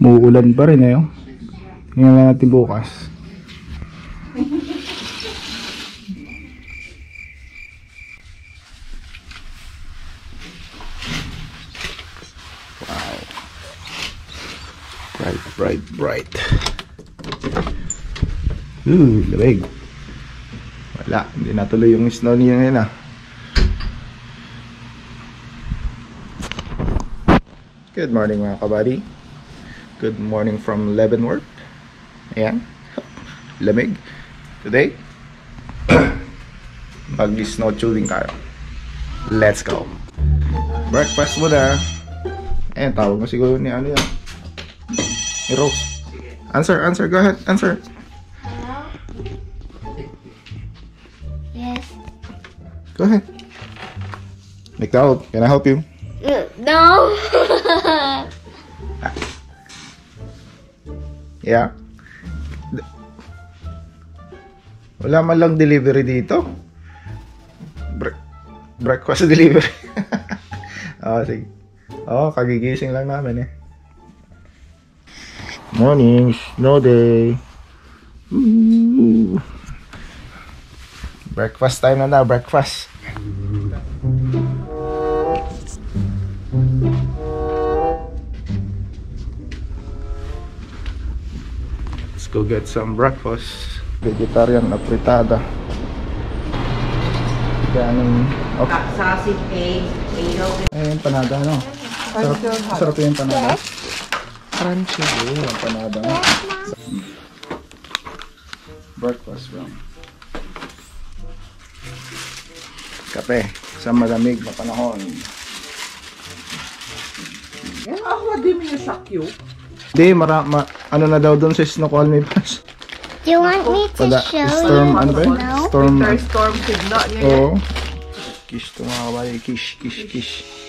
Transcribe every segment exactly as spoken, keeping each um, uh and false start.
Muulan pa rin eh. Oh. Tingnan lang natin bukas. Wow. Bright, bright, bright. Ooh, lamig. Wala, hindi natuloy yung snow niya ngayon ah. Good morning mga kabady. Good morning from Leavenworth. Ayan, lamig. Today, mag-snow tubing tayo. Let's go. Breakfast muna. Ayan, tawag mo siguro ni ano yan. Ni Rose. Answer, answer, go ahead, answer. Hello? Yes. Go ahead. McDonald, can I help you? No. Yeah. Wala man lang delivery dito. Bre breakfast delivery. Oh, sige. Oh, kagigising lang namin eh. Morning, snow day. Ooh. Breakfast time na na, breakfast. Let's go get some breakfast. Vegetarian na fritada. Ganun. Okay. Sausage egg, egg. Eh, yung panada, no? Sarap, sarap yung panada. Crunchy. Oo, yung panada. Breakfast from kape sa malamig na panahon. Yan ako din yung sakyo. Hindi, mara, ma, ano na daw doon sa Snoqualm may pass. Do you want me to Pada, show storm, you? ano ba yun? No? Storm, Winter storm sigla niya yan. oo. Kish to mga kabali, kish, kish, kish.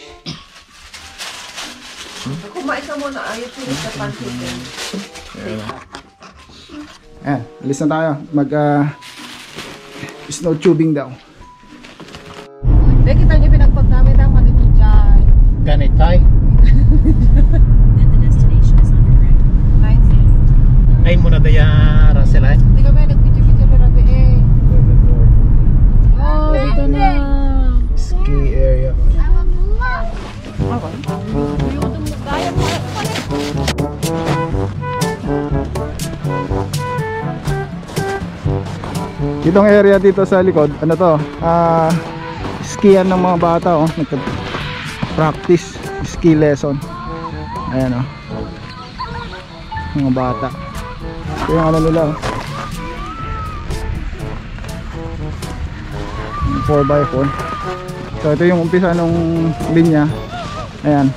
Kumain ka muna, ayaw ko sa pansitin. Ayan. Ayan, alis na tayo. Mag, uh, snow tubing daw. Hindi, kita niyo pinagpag namin ng manito dyan. Ganit tayo. Then the destination is on your right. Nice. Ay muna ba yung Russell ay? Hindi kami nag-video-video na rabi eh. Oh, ito na. Ski area. Itong area dito sa likod, ano to? Ah, uh, skian ng mga bata oh, nagpa-practice ski lesson. Ayan oh. Mga bata. Ito yung ano nila oh. four by four. So ito yung umpisa nung linya. Ayan.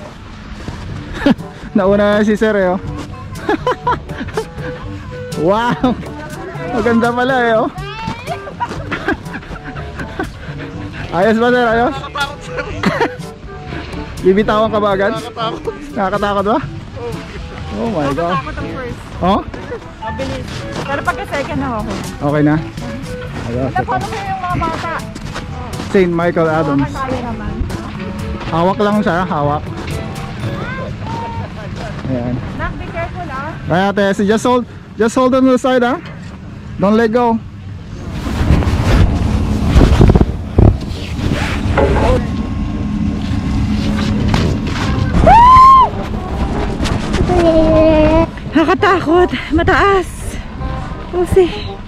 Nauna si Sir eh oh. Wow. Maganda pala eh oh. Ayos ba Sir? Ayos? Nakakatakot sir. Bibitawan ka ba agad? Nakakatakot. Nakakatakot ba? Oh my god. Nakakatakot ang first. Oh? Mabilis. Pero pagka second na ako. Okay na? Ayos. Napaano kayo yung mga bata? Saint Michael Adams. Tayo naman. Hawak lang siya, hawak. Ayan. Nak, be careful ah. Kaya ate, so just hold, just hold on the side ah. Don't let go. Nakakatakot. Mataas. Pusi.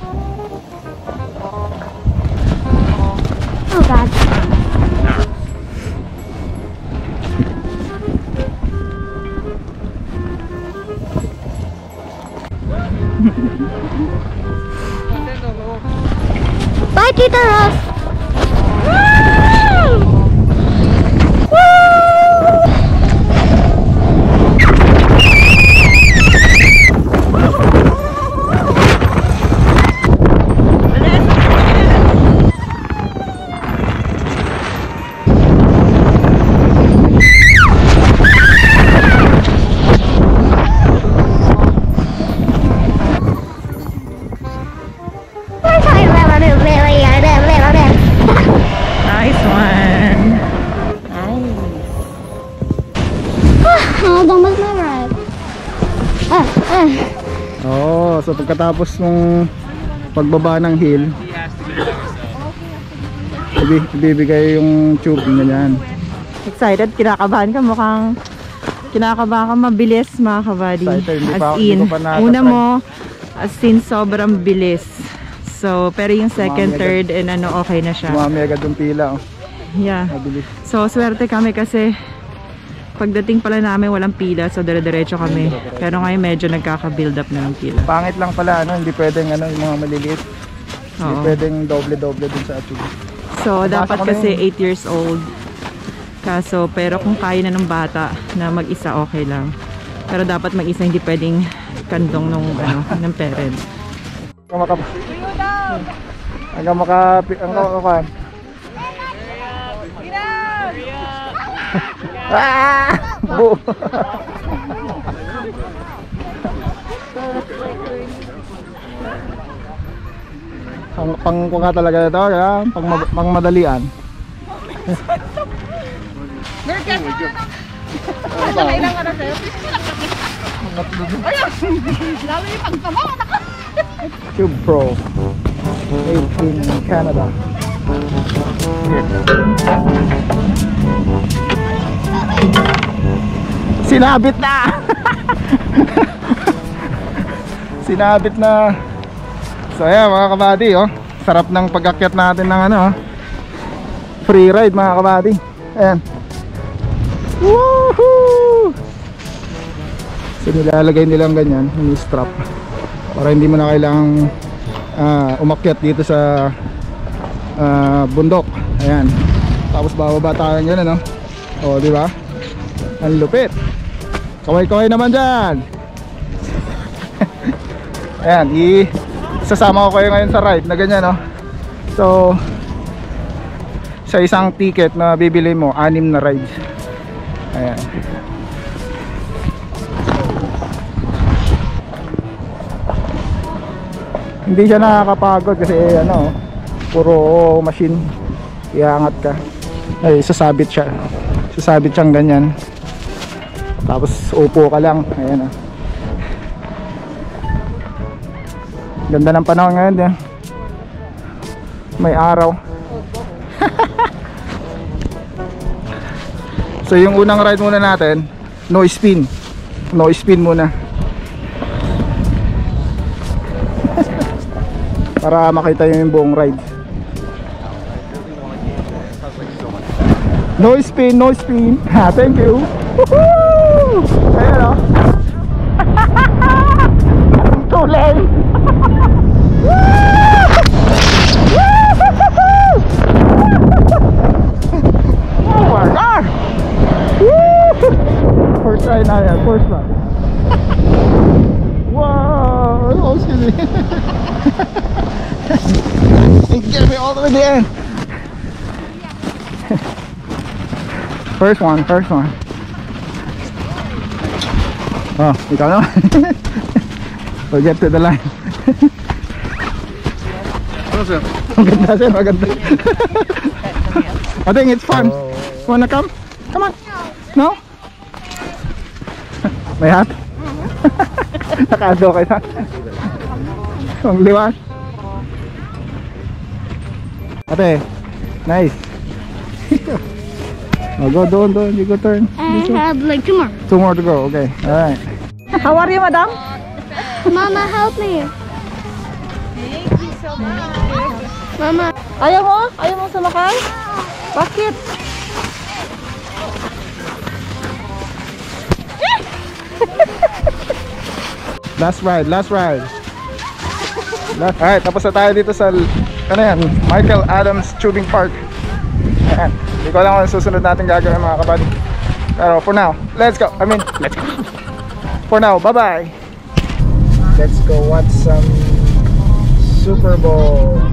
Oh God. Bye, Tita Rose. Really, really, really, really. So pagkatapos mong pagbaba ng hill, ibi- ibibigay yung tube, ganyan. Excited? Kinakabahan ka? Mukhang kinakabahan ka. Mabilis mga kabady. Excited, hindi As pa- in, hindi ko pa nakaka-try. una mo, as in sobrang bilis. So, pero yung second, Tumami third, and ano, okay na siya. Tumami agad yung pila, oh. Yeah. Mabilis. So, swerte kami kasi pagdating pala namin walang pila. So, dire-diretso kami. Pero ngayon medyo nagkaka-build up na ng pila. Pangit lang pala, ano, hindi pwedeng ano, yung mga maliliit. Hindi Oo. pwedeng doble-doble dun sa tube. So, Nabasa dapat ko na kasi yun. eight years old. Kaso, pero kung kaya na ng bata na mag-isa, okay lang. Pero dapat mag-isa, hindi pwedeng kandong ng, ano, ng parent. Hanggang maka... Hanggang maka... Hanggang maka... Ah! Bu! Pang, pang kung nga talaga ito, kaya pang, pang madalian. Tube Pro made in Canada. Sinabit na! Sinabit na. So ayan mga kabady, oh. Sarap ng pag-akyat natin ng ano, oh. Free ride mga kabady. Ayan. Woohoo! So nilalagay nilang ganyan, yung strap, para hindi mo na kailangang uh, umakyat dito sa uh, bundok. Ayan. Tapos bababa tayo ng gano'n, no? O, di ba? Ang lupit. Kaway-kaway naman dyan. Ayan, i sasama ko kayo ngayon sa ride na ganyan, no? So sa isang ticket na bibili mo, anim na rides. Ayan. Hindi siya nakakapagod kasi ano, puro machine. Iangat ka. Ay, sasabit siya. Sasabit siyang ganyan. Tapos upo ka lang. Ayan, oh. Ganda ng panahon ngayon din. May araw. So yung unang ride muna natin, no spin. No spin muna. Para makita yung buong ride. No spin, no spin. Ha, thank you. Woohoo! Ayan, oh. Tulay. Oh my God! First try na yan, first try. Wow! Oh, excuse me. Get me all the way to the end. First one, first one. Oh, ikaw na. We'll get to the line. Maganda sir, maganda. I think it's fun. Wanna come? Come on. No? May hat? Nakado kayo na. Ang liwan. Ate, nice. Oh, go doon, doon. You go turn. I have like two more. Two more to go. Okay, alright. How are you, madam? Mama, help me. Thank you so much. Mama. Ayaw mo? Ayaw mo sumakay? Bakit? Last ride, last ride. Last, alright, tapos na tayo dito sa ano yan, Michael Adams Tubing Park. Ayan. Hindi ko alam kung susunod natin gagawin mga kabady. Pero for now, let's go. I mean, let's go. For now, bye-bye. Let's go watch some Super Bowl.